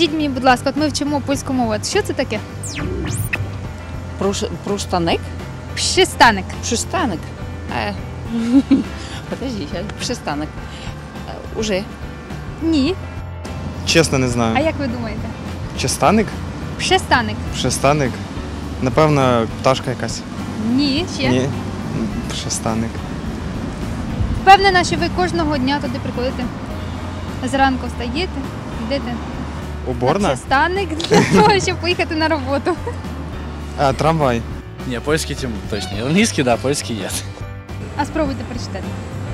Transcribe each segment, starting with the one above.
Скажіть мені, будь ласка, от ми вчимо польську мову. От що це таке? Пруштаник? Przystanek. Przystanek. Подожди, сейчас. Przystanek. Уже. Ні. Чесно, не А знаю. як ви думаєте? Чистаник? Przystanek. Шестаник? Напевно, пташка якась. Ні, ще. Ні. Шестаник. Впевнена, що ви кожного дня туди приходите. Зранку встаєте, йдете Уборна? на przystanek для того, щоб поїхати на роботу. А, трамвай. Не, польский тем точно. Английский, да, польский нет. А спробуйте прочитати.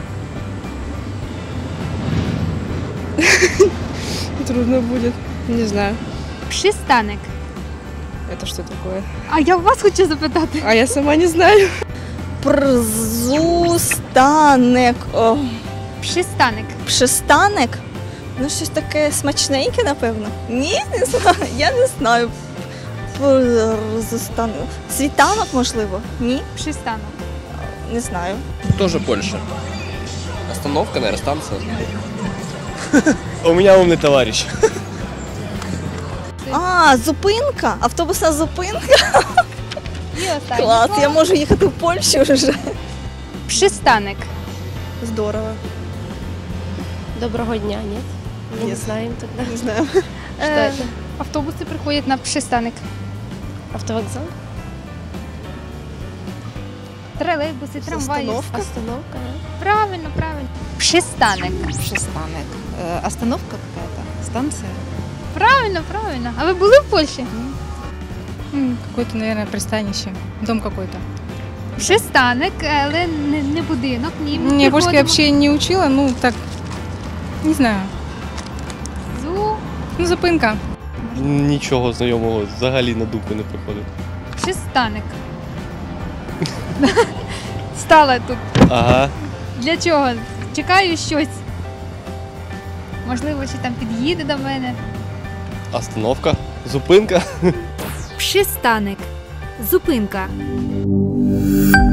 Трудно будет. Не знаю. Przystanek. Это что такое? А я у вас хочу запитати. А я сама не знаю. Прзустанек. О, Przystanek. Пристанек? Ну, щось таке смачненьке, напевно. Ні, не знаю. Я не знаю. Прзустанек. Світанок, можливо? Ні? Przystanek. Не знаю. Тоже Польша. Остановка, наверное, станция. У меня умный товарищ. А, зупинка. Автобусна зупинка. І останнє Клас, слово. я можу їхати в Польщу вже. Przystanek. Здорово. Доброго дня, нет? Мы Нет. не знаем тогда. Не знаю. Что это? Автобуси приходять на przystanek. Автовокзал? Тролейбуси, трамваї. Остановка. Остановка, да? Правильно, правильно. Przystanek. Przystanek. Остановка какая-то. Станция. Правильно, правильно. А ви були в Польщі? Какое-то, наверное, пристанище. Дом какой-то. Przystanek, але не будинок, ні. Ми Не, польский приходимо. вообще не учила, ну так, не знаю. Ну, зупинка. Нічого знайомого взагалі на думку не приходить. Przystanek. Стала тут. Ага. Для чого? Чекаю щось. Можливо, чи там під'їде до мене. Остановка. Зупинка. Przystanek. Зупинка.